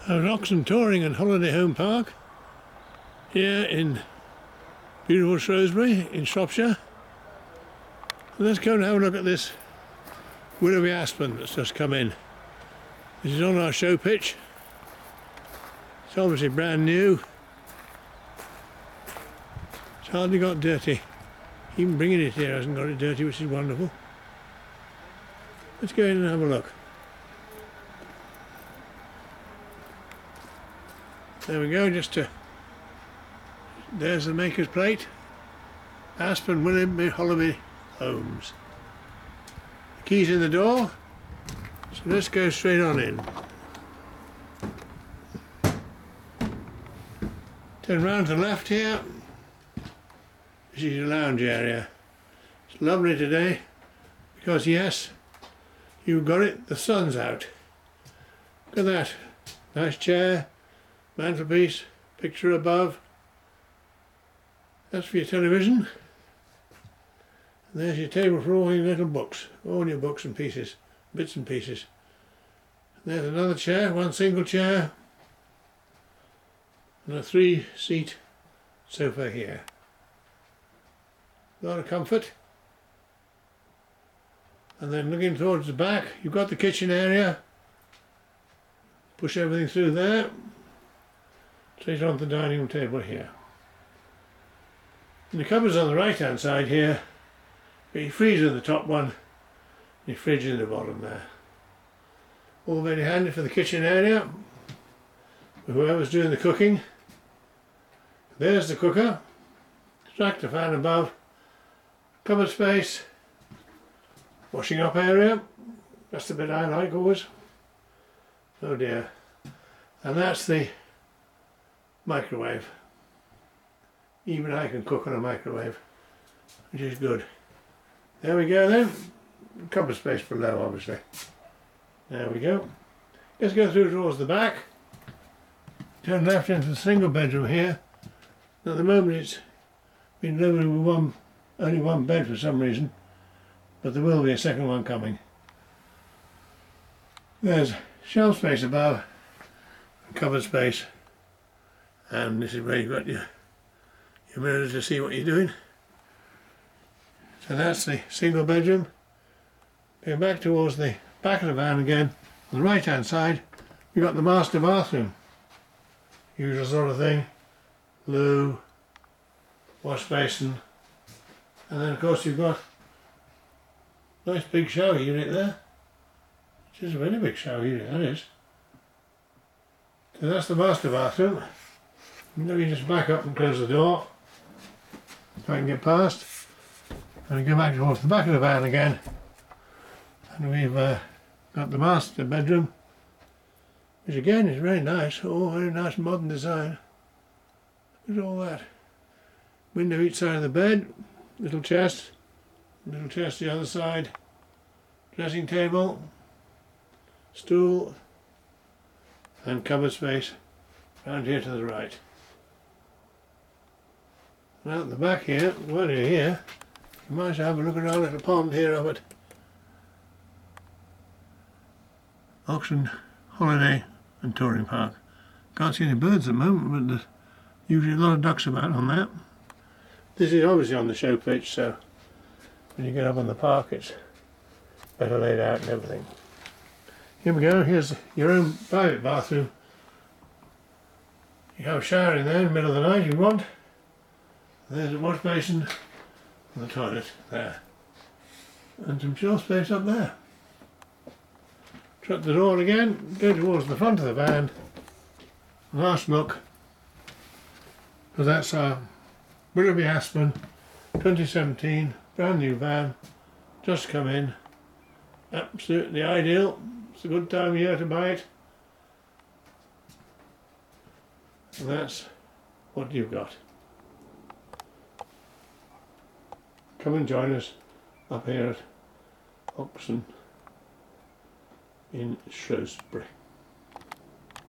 I was Oxen touring at Holiday Home Park here in beautiful Shrewsbury in Shropshire. Let's go and have a look at this willowy aspen that's just come in. This is on our show pitch. It's obviously brand new. It's hardly got dirty. Even bringing it here hasn't got it dirty, which is wonderful. Let's go in and have a look. There we go, there's the maker's plate. Aspen William Holloway Homes. The key's in the door, so let's go straight on in. Turn round to the left here. This is your lounge area. It's lovely today because, yes, you got it, the sun's out. Look at that. Nice chair, mantelpiece, picture above. That's for your television. And there's your table for all your little books, all your books and pieces, bits and pieces. And there's another chair, one single chair, and a 3-seat sofa here. A lot of comfort. And then looking towards the back, you've got the kitchen area. Push everything through there. Straight onto the dining room table here. And the cupboards on the right hand side here. Got your freezer in the top one, and your fridge in the bottom there. All very handy for the kitchen area, for whoever's doing the cooking. There's the cooker, extractor fan above, cupboard space, washing up area, that's the bit I like always. Oh dear. And that's the microwave. Even I can cook on a microwave, which is good. There we go then. Cupboard space below, obviously. There we go. Let's go through towards the back. Turn left into the single bedroom here. At the moment it's been loaded with only one bed for some reason, but there will be a second one coming. There's shelf space above, cupboard space, and this is where you've got your mirror to see what you're doing. So that's the single bedroom. Going back towards the back of the van again, on the right hand side you've got the master bathroom. Usual sort of thing. Loo, wash basin, and then of course you've got a nice big shower unit there. Which is a very big shower unit, that is. So that's the master bathroom. And then you just back up and close the door so I can get past. And go back towards the back of the van again. And we've got the master bedroom, which again is very nice. Oh, very nice modern design. Look at all that. Window each side of the bed, little chest the other side, dressing table, stool, and cupboard space round here to the right. And out the back here, while you're here, you might have a look at our little pond here of it. Oxen Holiday and Touring Park. Can't see any birds at the moment, but there's usually a lot of ducks about on that. This is obviously on the show pitch, so when you get up on the park it's better laid out and everything. Here we go, here's your own private bathroom. You have a shower in there in the middle of the night if you want. There's a wash basin and the toilet there. And some shelf space up there. Shut the door again, go towards the front of the van. Last look. So that's our Willoughby Aspen 2017 brand new van, just come in, absolutely ideal. It's a good time of year to buy it, and that's what you've got. Come and join us up here at Oxen in Shrewsbury.